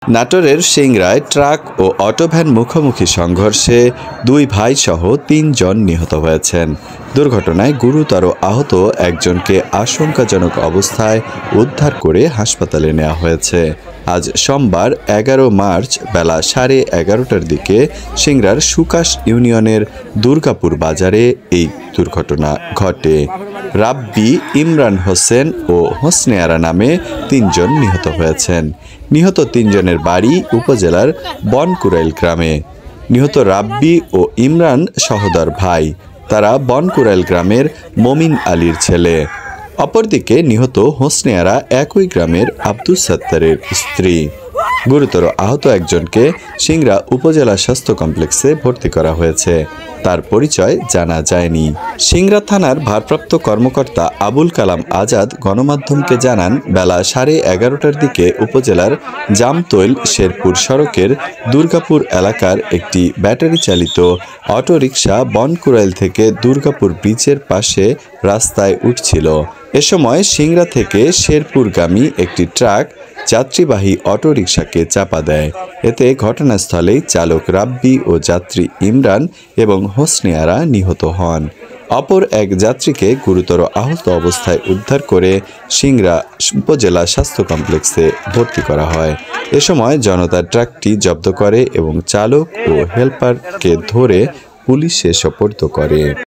নাটোরের সিংড়ায় ট্রাক ও অটোভ্যান মুখোমুখি সংঘর্ষে দুই ভাইসহ ৩ জন নিহত হয়েছেন। দুর্ঘটনায় গুরুতর আহত একজনকে আশঙ্কাজনক অবস্থায় উদ্ধার করে হাসপাতালে নেওয়া হয়েছে। আজ সোমবার ১১ মার্চ বেলা 11:30টার দিকে সিংড়ার সুকাশ ইউনিয়নের দুর্গাপুর বাজারে এই দুর্ঘটনা ঘটে। রাব্বি, ইমরান হোসেন ও হোসনে আরা নামে ৩ জন নিহত হয়েছেন। নিহত ৩ জনের বাড়ি উপজেলার বনকুরাইল গ্রামে। নিহত রাব্বি ও ইমরান সহোদর ভাই। তারা বনকুরাইল গ্রামের মমিন আলীর ছেলে। অপরদিকে নিহত হোসনে আরা একই গ্রামের আব্দুস সাত্তারের স্ত্রী। গুরুতর আহত একজনকে সিংড়া উপজেলা স্বাস্থ্য কমপ্লেক্সে ভর্তি করা হয়েছে। তার পরিচয় জানা যায়নি। সিংড়া থানার ভারপ্রাপ্ত কর্মকর্তা আবুল কালাম আজাদ গণমাধ্যমকে জানান, বেলা 11:30টার দিকে উপজেলার জামতৈল শেরপুর সড়কের দুর্গাপুর এলাকার একটি ব্যাটারি চালিত অটোরিকশা বনকুরাইল থেকে দুর্গাপুর ব্রিজের পাশে রাস্তায় উঠছিল। এ সময় সিংড়া থেকে শেরপুরগামী একটি ট্রাক যাত্রীবাহী অটোরিকশাকে চাপা দেয়। এতে ঘটনাস্থলেই চালক রাব্বি ও যাত্রী ইমরান এবং হোসনে আরা নিহত হন। অপর এক যাত্রীকে গুরুতর আহত অবস্থায় উদ্ধার করে সিংড়া উপজেলা স্বাস্থ্য কমপ্লেক্সে ভর্তি করা হয়। এ সময় জনতা ট্রাকটি জব্দ করে এবং চালক ও হেলপারকে ধরে পুলিশে সোপর্দ করে।